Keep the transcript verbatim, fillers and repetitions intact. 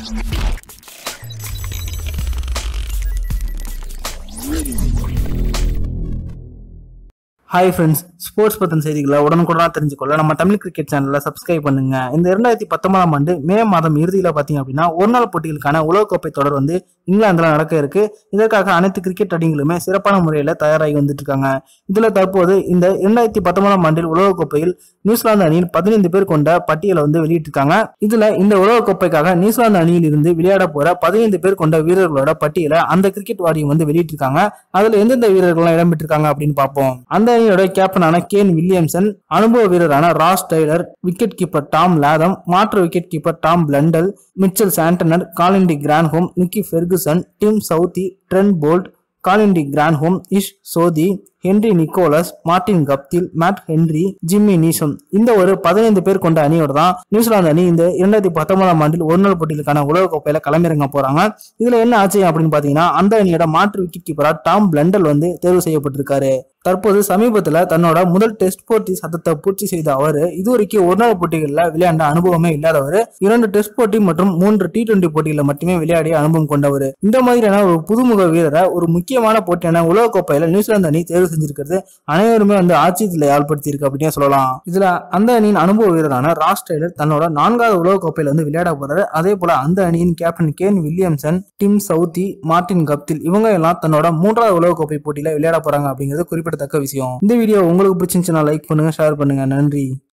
Hi friends, sports பத்தின செய்திகளை உடனுக்குடனா தெரிஞ்சுக்கொள்ள நம்ம தமிழ் கிரிக்கெட் சேனல்ல சப்ஸ்கிரைப் பண்ணுங்க. இந்த இரண்டாயிரத்தி பத்தொன்பதாம் ஆண்டு மே மாதம் இறுதியில பாத்தீங்க அப்படின்னா ஒரு நாள் போட்டிகளுக்கான உலகக்கோப்பை தொடர் வந்து இங்கிலாந்துல நடக்க இருக்கு. இதற்காக அனைத்து கிரிக்கெட் அணிகளுமே சிறப்பான முறையில தயாராகி வந்துட்டு இருக்காங்க. இதுல தற்போது இந்த இரண்டாயிரத்தி பத்தொன்பதாம் ஆண்டில் உலகக்கோப்பையில் நியூசிலாந்து அணியில் பதினைந்து பேர் கொண்ட பட்டியலை வந்து வெளியிட்டிருக்காங்க. இதுல இந்த உலகக்கோப்பைக்காக நியூசிலாந்து அணியில் இருந்து விளையாட போற பதினைந்து பேர் கொண்ட வீரர்களோட பட்டியலை அந்த கிரிக்கெட் வாரியம் வந்து வெளியிட்டிருக்காங்க. அதுல எந்தெந்த வீரர்கள் இடம்பெற்றிருக்காங்க அப்படின்னு பார்ப்போம். அந்த அணியோட கேப்டனான கேன் வில்லியம்சன், அனுபவ வீரரான Ross Taylor, wicket keeper Tom Latham, மாற்று wicket keeper Tom Blundell, Mitchell Santner, Colin de Grandhomme, Nicky Ferguson, Tim Southee, Trent Boult, Colin de Grandhomme, Ish Sodhi, Henry Nicholls, Martin Guptill, Matt Henry, Jimmy Neesham இந்த ஒரு பதினைந்து பேர் கொண்ட அணியோட தான் New Zealand அணி இந்த இரண்டாயிரத்தி பத்தொன்பதாம் ஆண்டில் ஒரு நாள் போட்டிகளுக்கான உலகக்கோப்பையில களமிறங்க போறாங்க. இதுல என்ன ஆச்சு அப்படின்னு பாத்தீங்கன்னா, அந்த அணியோட மாற்று விக்கெட் கீப்பரா டாம் பிளண்டல் வந்து தேர்வு செய்யப்பட்டிருக்காரு. தற்போது சமீபத்துல தன்னோட முதல் டெஸ்ட் போட்டி சத்தத்தை பூர்த்தி செய்த அவரு இதுவரைக்கும் ஒரு நாள் போட்டிகளில் விளையாண்ட அனுபவமே இல்லாதவர். இரண்டு டெஸ்ட் போட்டி மற்றும் மூன்று டி டுவெண்டி போட்டிகளை மட்டுமே விளையாடிய அனுபவம் கொண்டவர். இந்த மாதிரியான ஒரு புதுமுக வீரரை ஒரு முக்கியமான போட்டியான உலகக்கோப்பையில நியூசிலாந்து அணி தேர்வு செஞ்சிருக்கிறது அனைவருமே வந்து ஆச்சரியத்தில் ஏற்படுத்தி இருக்கு அப்படின்னு சொல்லலாம். இதுல அந்த அணியின் அனுபவ வீரரான ராஸ் டெய்லர் தன்னோட நான்காவது உலகக்கோப்பையில வந்து விளையாட போறாரு. அதே போல அந்த அணியின் captain Kane Williamson, Tim Southee, Martin Guptill இவங்க எல்லாம் தன்னோட மூன்றாவது உலகக்கோப்பை போட்டியில விளையாட போறாங்க அப்படிங்கிறது குறிப்பிட்ட தக்க விஷயம். இந்த வீடியோ உங்களுக்கு பிடிச்சிருந்துச்சுன்னா லைக் பண்ணுங்க, ஷேர் பண்ணுங்க. நன்றி.